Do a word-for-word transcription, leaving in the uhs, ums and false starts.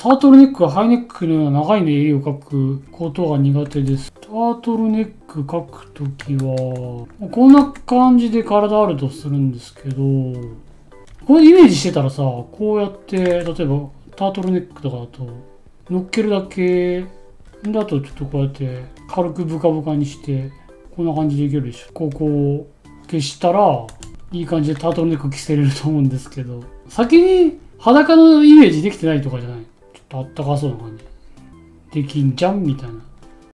タートルネックはハイネックのような長い襟を描くことが苦手です。タートルネック描くときは、こんな感じで体あるとするんですけど、これイメージしてたらさ、こうやって、例えばタートルネックとかだと、乗っけるだけだとちょっとこうやって軽くブカブカにして、こんな感じでいけるでしょ。ここを消したら、いい感じでタートルネック着せれると思うんですけど、先に裸のイメージできてないとかじゃない。ちょっとあったかそうな感じ。できんじゃんみたいな。